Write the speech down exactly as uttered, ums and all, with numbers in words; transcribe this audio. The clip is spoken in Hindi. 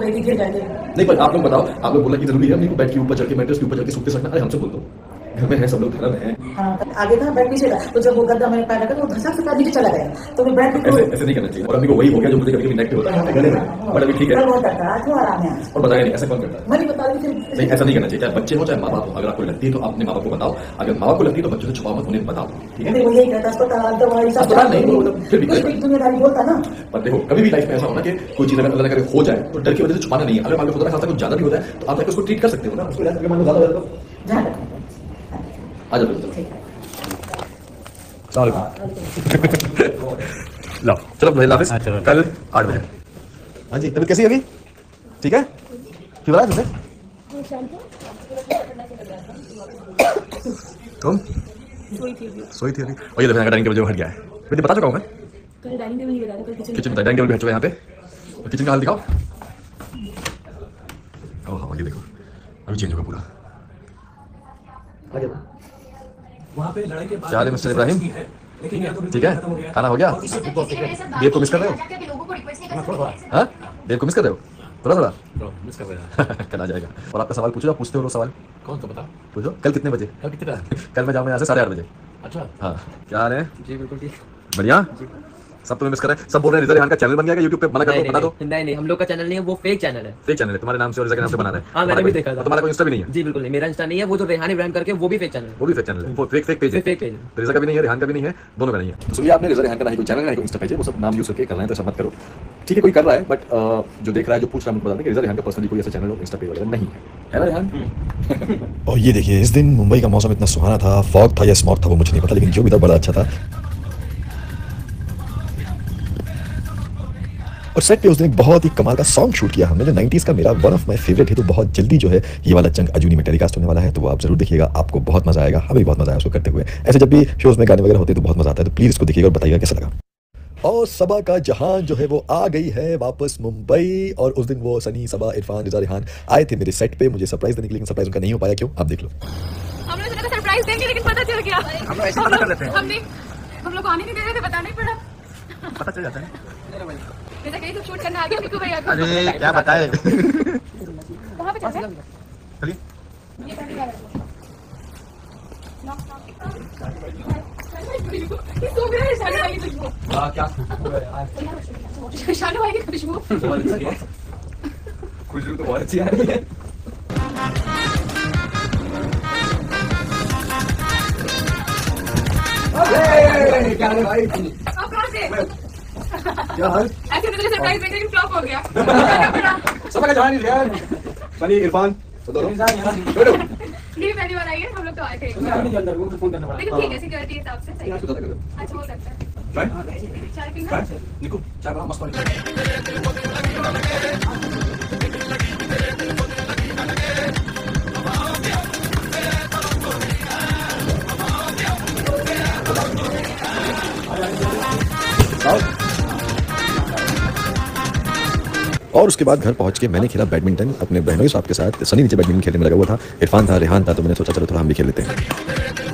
गिर जाएंगे। नहीं पर आप लोग बताओ, आप लोग बोला कि जरूरी है अपने को बेड के ऊपर चढ़ के मैट्रेस के ऊपर चढ़ के सूखते सकना। अरे हमसे बोल दो, घर में है सब लोग, घर में है। हाँ, आगे था बेड पीछे था, तो जब वो गद्दा मैंने पैर रखा तो वो धसक से पैर नीचे चला गया, तो मैं बेड ऐसे ऐसे नहीं करना चाहिए। और अम्मी को वही हो गया जो मुझे कभी कभी नेगेटिव होता है गले में, बट अभी ठीक है। और बताया नहीं, ऐसा कौन करता है? मैं नहीं बता रही थी। नहीं, ऐसा नहीं करना चाहिए, चाहे बच्चे हो चाहे माँ बाप हो। अगर आपको लगती है तो अपने माँ बाप को बताओ, अगर माँ बाप को लगती है तो बच्चों से छुपाओ मत, उन्हें बताओ, ठीक है? वो यही कहता है अस्पताल दवाई सब अस्पताल नहीं, फिर भी दुनियादारी बोलता ना। पर देखो कभी भी लाइफ में ऐसा होना कि कोई चीज अगर अल्लाह ने करे हो जाए तो डर की वजह से छुपाना नहीं है। अगर मान लो खुदा ना खासा कुछ ज्यादा भी होता है तो आप उसको ट्रीट कर सकते हो ना, उसको इलाज करके मान लो ज्यादा हो जाए तो ध्यान रखो। आ जाओ। लो चलो भाई, हाफिज, कल आठ बजे। हाँ जी, तबीयत कैसी होगी? ठीक है, क्यों रहा है तुमसे? तुम सोई थी अभी, सोई थी अभी। और ये देखो डाइनिंग टेबल जो हट गया है, मुझे बता चुका हूँ मैं। कल डाइनिंग टेबल नहीं बता रहा, कल किचन किचन डाइनिंग टेबल भी हट चुका है यहाँ पे। और किचन का हाल दिखाओ। ओह ये देखो अभी चेंज होगा पूरा। वहाँ पे लड़ाई के बाद क्या हाल है मिस्टर इब्राहिम? ठीक है, खाना हो गया? देव को मिस कर रहे हो? हाँ, देव को मिस कर रहे हो? थोड़ा थोड़ा मिस कर रहे हैं। कल आ जाएगा। और आपका सवाल पूछो, आप पूछते हो सवाल। कौन सा बता? पूछो, कल कितने बजे? कल कितना? कल मैं जाऊँगा यहाँ से साढ़े आठ बजे। अच्छा हाँ, क्या हाल है? जी बिल्कुल ठीक, बढ़िया। सब तुम्हें मिस कर रहे हैं, सब बोल रहे हैं रिजा रेहान का चैनल बन गया यूट्यूब पे, मना कर दो, बता दो। नहीं नहीं, हम लोग का चैनल नहीं है, वो फेक चैनल है। फेक चैनल है तुम्हारे नाम से और रिजा के नाम से बना रहे हैं। हाँ मैंने भी देखा था। तुम्हारा कोई इंस्टा भी नहीं है? जी बिल्कुल नहीं, मेरा इंस्टा नहीं है, वो जो रेहान इब्राहिम करके वो भी फेक चैनल है। वो भी फेक चैनल है, वो फेक फेक पेज है। फेक पेज रिजा का भी नहीं है, रेहान का भी नहीं है, दोनों का नहीं है। तो सुनिए, आपने रिजा रेहान का नहीं कोई चैनल नहीं कोई इंस्टा पेज है, वो सब नाम यूज करके कर रहे हैं, तो ऐसा मत करो, ठीक है? कोई कर रहा है बट जो देख रहा है, जो पूछ रहा है, मुझे बता दें कि रिजा रेहान का पर्सनली कोई ऐसा चैनल और इंस्टा पेज वगैरह नहीं है, है ना रेहान? और ये देखिए, इस दिन मुंबई का मौसम इतना सुहाना था, फॉग था या स्मॉग था वो मुझे नहीं पता, लेकिन जो भी था बड़ा अच्छा था। और सेट पे उस दिन एक बहुत ही कमाल का सॉन्ग शूट किया हमने, जो नाइंटीज़ का मेरा वन ऑफ माय फेवरेट है। तो बहुत जल्दी जो है ये वाला चंक अजूनी में टेलीकास्ट होने वाला है, तो वो आप जरूर देखिएगा, आपको बहुत मजा आएगा, हमें भी बहुत मजा आया उसको करते हुए। ऐसे जब भी शोज में गाने वगैरह होते हैं तो बहुत मजा आता है, तो प्लीज इसको देखिएगा और बताइएगा कैसा लगा। और सबा का जहां जो है वो आ गई है वापस मुंबई, और उस दिन वो सनी, सबा, इरफान, रिजा रेहान आए थे मेरे सेट पे मुझे सरप्राइज देने के लिए, लेकिन सरप्राइज उनका नहीं हो पाया। क्यों? आप देख लो। हम लोग सोचा सरप्राइज देंगे, लेकिन पता चल गया हम लोग ऐसे मना कर देते हैं। हमने हम लोग आने नहीं दे रहे थे, बताना ही पड़ा। पता चल जाता है। जैसा कहीं तो शूट करना आ गया बिल्कुल भैया को। अरे क्या बताए? कहां पे चल रहे हैं? चलिए ये पहले क्या है? ये सो गया है शादी वाली खुशबू। हां क्या खुशबू है यार? शादी वाली खुशबू। खुशबू तो बहुत अच्छी आ रही है। अरे क्या है भाई? आप कहां से? क्या हाल? ऐसे तो सरप्राइज देंगे लेकिन फ्लॉप हो गया। सबा का जहान यार, सनी, इरफान दोनों ये पहली बार आई है, हम लोग तो आए थे। लेकिन ठीक है, सिक्योरिटी के हिसाब से सही है। अच्छा हो सकता है। चाय पीना? निको चाय बड़ा मस्त पानी। और उसके बाद घर पहुंच के मैंने खेला बैडमिंटन अपने बहनोई साहब के साथ। सनी नीचे बैडमिंटन खेलने में लगा हुआ था, इरफान था, रेहान था, तो मैंने सोचा चलो थोड़ा हम भी खेल लेते हैं।